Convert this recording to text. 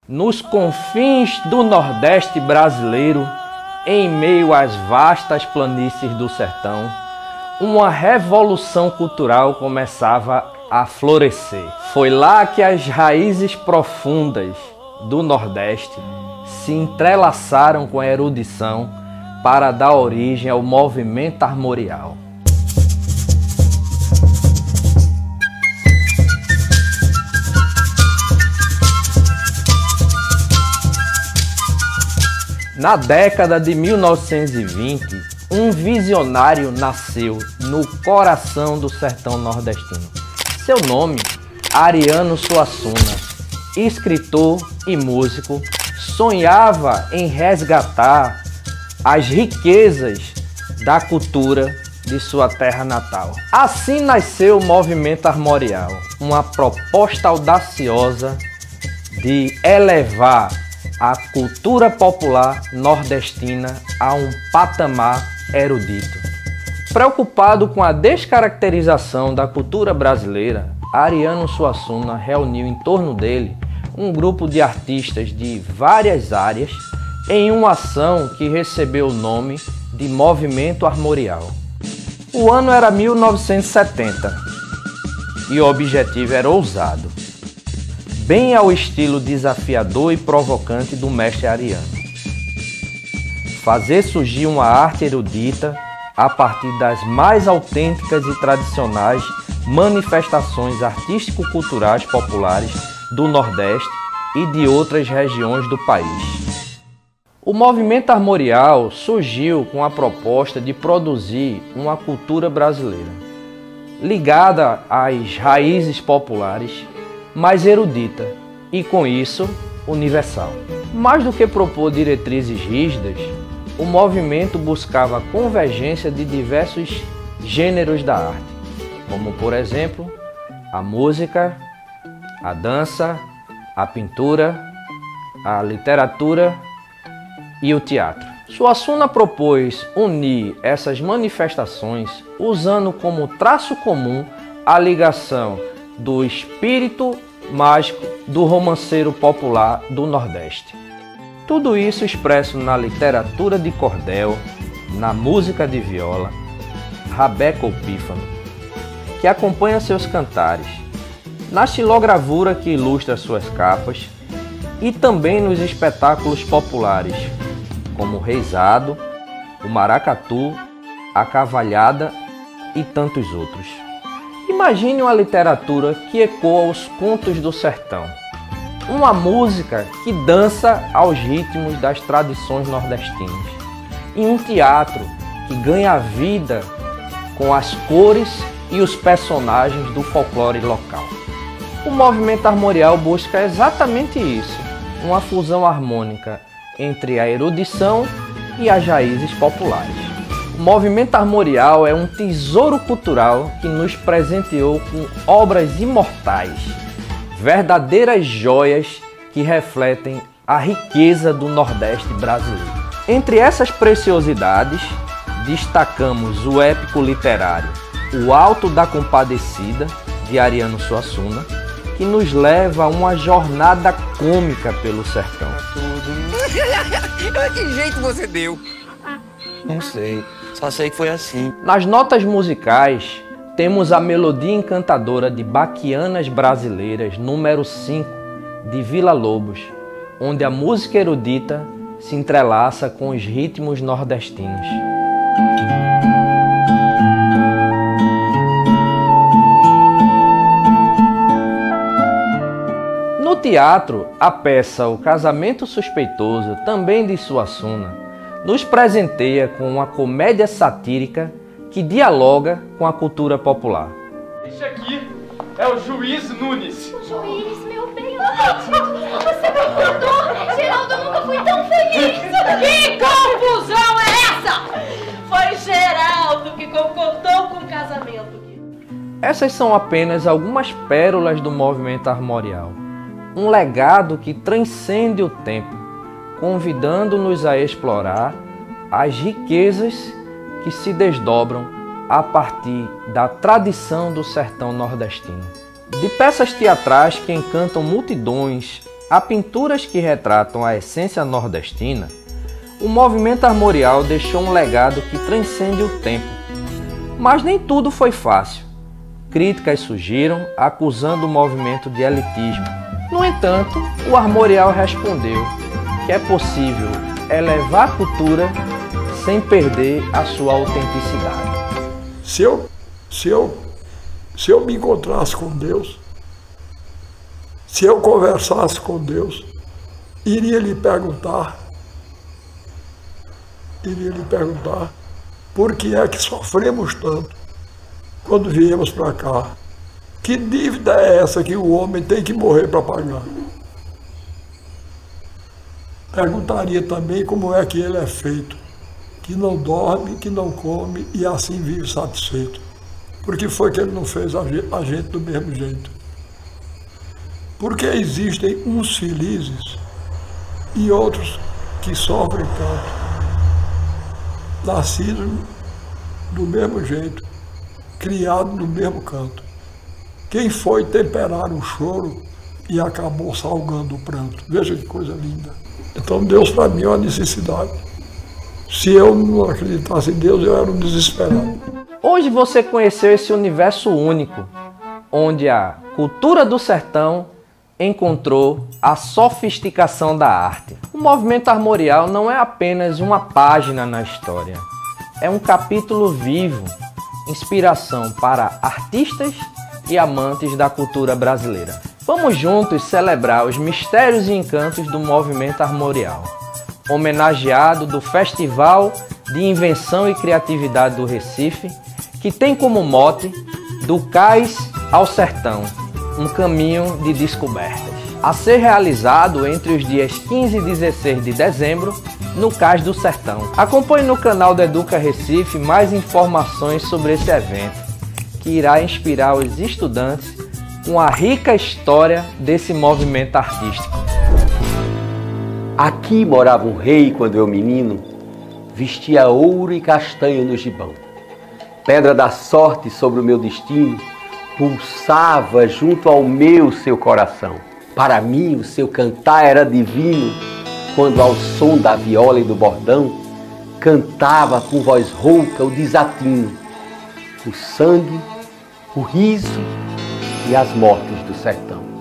Nos confins do Nordeste brasileiro, em meio às vastas planícies do sertão, uma revolução cultural começava a florescer. Foi lá que as raízes profundas do Nordeste se entrelaçaram com a erudição para dar origem ao movimento armorial. Na década de 1920, um visionário nasceu no coração do sertão nordestino. Seu nome, Ariano Suassuna, escritor e músico, sonhava em resgatar as riquezas da cultura de sua terra natal. Assim nasceu o movimento armorial, uma proposta audaciosa de elevar a cultura popular nordestina a um patamar erudito. Preocupado com a descaracterização da cultura brasileira, Ariano Suassuna reuniu em torno dele um grupo de artistas de várias áreas em uma ação que recebeu o nome de Movimento Armorial. O ano era 1970 e o objetivo era ousado, bem ao estilo desafiador e provocante do mestre Ariano. Fazer surgir uma arte erudita a partir das mais autênticas e tradicionais manifestações artístico-culturais populares do Nordeste e de outras regiões do país. O movimento armorial surgiu com a proposta de produzir uma cultura brasileira, ligada às raízes populares, mais erudita e, com isso, universal. Mais do que propor diretrizes rígidas, o movimento buscava a convergência de diversos gêneros da arte, como, por exemplo, a música, a dança, a pintura, a literatura e o teatro. Suassuna propôs unir essas manifestações usando como traço comum a ligação do espírito mágico do romanceiro popular do Nordeste. Tudo isso expresso na literatura de cordel, na música de viola, rabeco ou pífano, que acompanha seus cantares, na xilogravura que ilustra suas capas e também nos espetáculos populares, como o reizado, o maracatu, a cavalhada e tantos outros. Imagine uma literatura que ecoa os contos do sertão, uma música que dança aos ritmos das tradições nordestinas e um teatro que ganha vida com as cores e os personagens do folclore local. O movimento armorial busca exatamente isso, uma fusão harmônica entre a erudição e as raízes populares. O movimento armorial é um tesouro cultural que nos presenteou com obras imortais, verdadeiras joias que refletem a riqueza do Nordeste brasileiro. Entre essas preciosidades, destacamos o épico literário O Alto da Compadecida, de Ariano Suassuna, que nos leva a uma jornada cômica pelo sertão. Que jeito você deu? Não sei, só sei que foi assim. Nas notas musicais, temos a melodia encantadora de Baquianas Brasileiras, número 5, de Vila Lobos, onde a música erudita se entrelaça com os ritmos nordestinos. No teatro, a peça O Casamento Suspeitoso, também de Suassuna, nos presenteia com uma comédia satírica que dialoga com a cultura popular. Este aqui é o Juiz Nunes. O juiz, meu bem, eu não acredito. Você me acordou. Geraldo, eu nunca fui tão feliz. Que confusão é essa? Foi Geraldo que concordou com o casamento. Essas são apenas algumas pérolas do movimento armorial. Um legado que transcende o tempo, convidando-nos a explorar as riquezas que se desdobram a partir da tradição do sertão nordestino. De peças teatrais que encantam multidões a pinturas que retratam a essência nordestina, o movimento armorial deixou um legado que transcende o tempo. Mas nem tudo foi fácil. Críticas surgiram acusando o movimento de elitismo. No entanto, o armorial respondeu que é possível elevar a cultura sem perder a sua autenticidade. Se eu me encontrasse com Deus, se eu conversasse com Deus, iria lhe perguntar por que é que sofremos tanto quando viemos para cá. Que dívida é essa que o homem tem que morrer para pagar? Perguntaria também como é que ele é feito, que não dorme, que não come e assim vive satisfeito. Por que foi que ele não fez a gente do mesmo jeito? Porque existem uns felizes e outros que sofrem tanto, nascidos do mesmo jeito, criados no mesmo canto. Quem foi temperar o choro e acabou salgando o pranto? Veja que coisa linda. Então Deus para mim é uma necessidade. Se eu não acreditasse em Deus, eu era um desesperado. Hoje você conheceu esse universo único, onde a cultura do sertão encontrou a sofisticação da arte. O movimento armorial não é apenas uma página na história, é um capítulo vivo, inspiração para artistas e amantes da cultura brasileira. Vamos juntos celebrar os mistérios e encantos do movimento armorial, homenageado do Festival de Invenção e Criatividade do Recife, que tem como mote Do Cais ao Sertão, um caminho de descobertas, a ser realizado entre os dias 15 e 16 de dezembro no Cais do Sertão. Acompanhe no canal do Educa Recife mais informações sobre esse evento, que irá inspirar os estudantes com a rica história desse movimento artístico. Aqui morava um rei quando eu menino, vestia ouro e castanho no gibão. Pedra da sorte sobre o meu destino pulsava junto ao meu seu coração. Para mim o seu cantar era divino, quando ao som da viola e do bordão cantava com voz rouca o desatino, o sangue, o riso e as mortes do sertão.